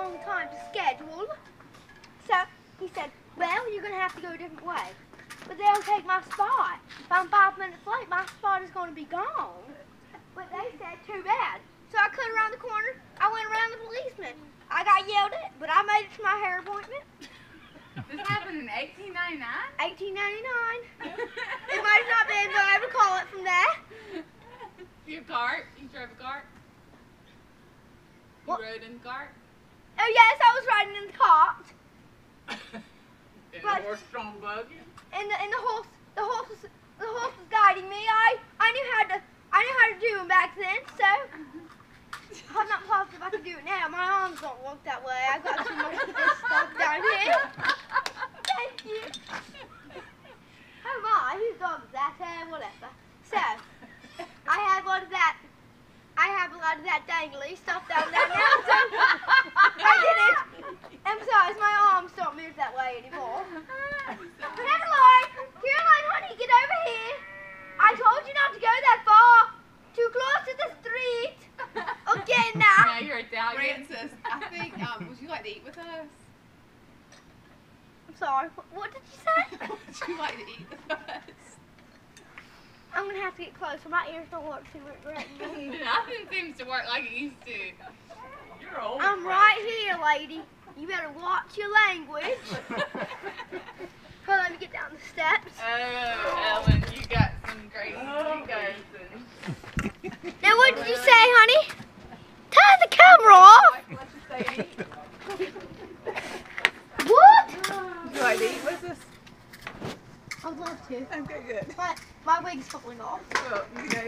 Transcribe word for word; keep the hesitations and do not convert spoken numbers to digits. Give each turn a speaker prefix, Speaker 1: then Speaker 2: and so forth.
Speaker 1: long time to schedule. So he said, well, you're going to have to go a different way. But they'll take my spot. If I'm five minutes late, my spot is going to be gone. But they said, too bad. So I cut around the corner. I went around the policeman. I got yelled at, but I made it to my hair appointment.
Speaker 2: This happened in eighteen ninety-nine?
Speaker 1: eighteen ninety-nine. It might have not been, but I recall it from there.
Speaker 2: Your cart? You drove a cart? You
Speaker 1: What?
Speaker 2: rode in the cart?
Speaker 1: Oh yes, I was riding in the cart.
Speaker 2: In
Speaker 1: But-
Speaker 2: a horse-drawn buggy?
Speaker 1: And the and the horse the horse was the horse was guiding me. I I knew how to I knew how to do them back then, so I'm not positive I can do it now. My arms don't work that way. I've got too much of this stuff down here. Thank you. Oh my, whose dog is that? Uh, whatever. So I have a lot of that. I have a lot of that dangly stuff down there now. So I did it. And besides, my arms don't move that way anymore. Caroline! Caroline, honey, get over here! I told you not to go that far! Too close to the street! Okay, now!
Speaker 2: Now you're Italian.
Speaker 3: Francis, I think, um, would you like to eat with us?
Speaker 1: I'm sorry, what, what did you say?
Speaker 3: Would you like to eat with us?
Speaker 1: I'm gonna have to get closer. My ears don't work too great.
Speaker 2: Nothing seems to work like it used to. You're old.
Speaker 1: I'm right here, lady. You better watch your language. Well, let me get down the steps.
Speaker 2: Oh, Ellen, you got some crazy egos.
Speaker 1: Now, what did you say, honey? Turn the camera off!
Speaker 3: Let's just say eat.
Speaker 1: What?
Speaker 3: Would you like to eat with us?
Speaker 1: I'd love to.
Speaker 3: Okay, good.
Speaker 1: My, my wig's falling off.
Speaker 3: Well, you know.